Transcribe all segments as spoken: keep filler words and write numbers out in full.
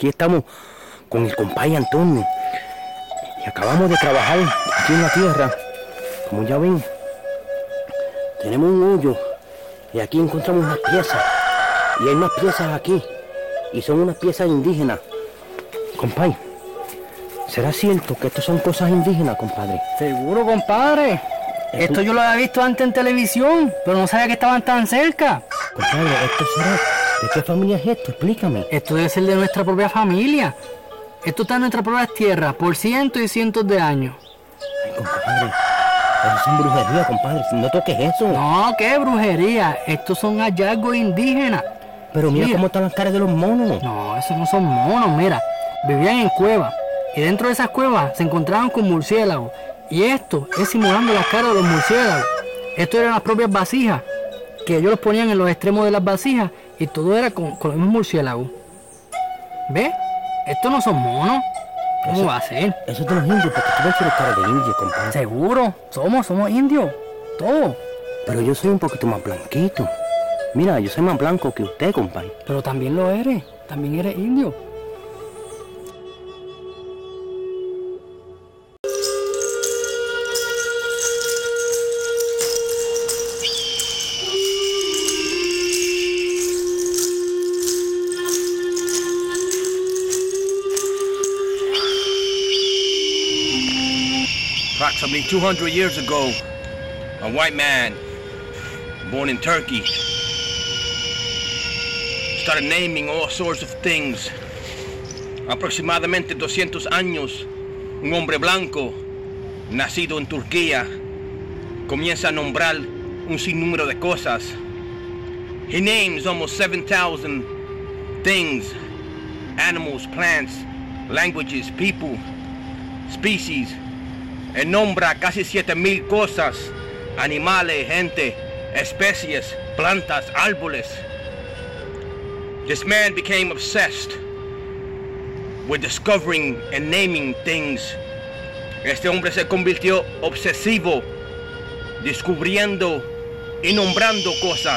aquí estamos con el compay Antonio. Y acabamos de trabajar aquí en la tierra. Como ya ven, tenemos un hoyo y aquí encontramos unas piezas. Y hay más piezas aquí. Y son unas piezas indígenas. Compay, ¿será cierto que estas son cosas indígenas, compadre? Seguro, compadre. Esto, esto yo lo había visto antes en televisión, pero no sabía que estaban tan cerca. Compadre, ¿esto será? ¿De qué familia es esto? Explícame. Esto debe ser de nuestra propia familia. Esto está en nuestras propias tierras por cientos y cientos de años. Ay, compadre, eso son brujería, compadre. No toques eso. No, qué brujería. Estos son hallazgos indígenas. Pero mira, Mira. cómo están las caras de los monos. No, esos no son monos, mira. Vivían en cuevas. Y dentro de esas cuevas se encontraban con murciélagos. Y esto es simulando las caras de los murciélagos. Esto eran las propias vasijas, que ellos los ponían en los extremos de las vasijas. Y todo era con, con los mismos murciélagos. ¿Ves? Estos no son monos. ¿Cómo Eso- va a ser? Eso es de los indios, porque tú ves que los caras de indios, compadre. Seguro. Somos, somos indios. Todos. Pero yo soy un poquito más blanquito. Mira, yo soy más blanco que usted, compadre. Pero también lo eres. También eres indio. Approximately two hundred years ago, a white man born in Turkey started naming all sorts of things. Aproximadamente doscientos años, un hombre blanco nacido en Turquía comienza a nombrar un sinnúmero de cosas. He names almost seven thousand things, animals, plants, languages, people, species. Él nombra casi siete mil cosas, animales, gente, especies, plantas, árboles. This man became obsessed with discovering and naming things. Este hombre se convirtió obsesivo, descubriendo y nombrando cosas.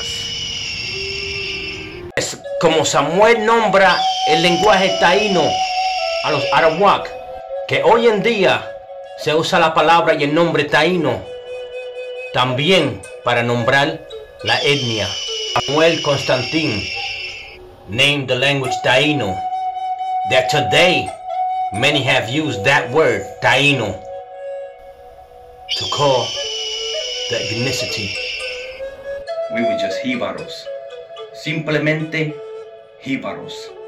Es como Samuel nombra el lenguaje taíno a los arawak, que hoy en día se usa la palabra y el nombre taíno también para nombrar la etnia. Samuel Constantin named the language Taíno, that today many have used that word Taíno to call the ethnicity. We were just jíbaros, simplemente jíbaros.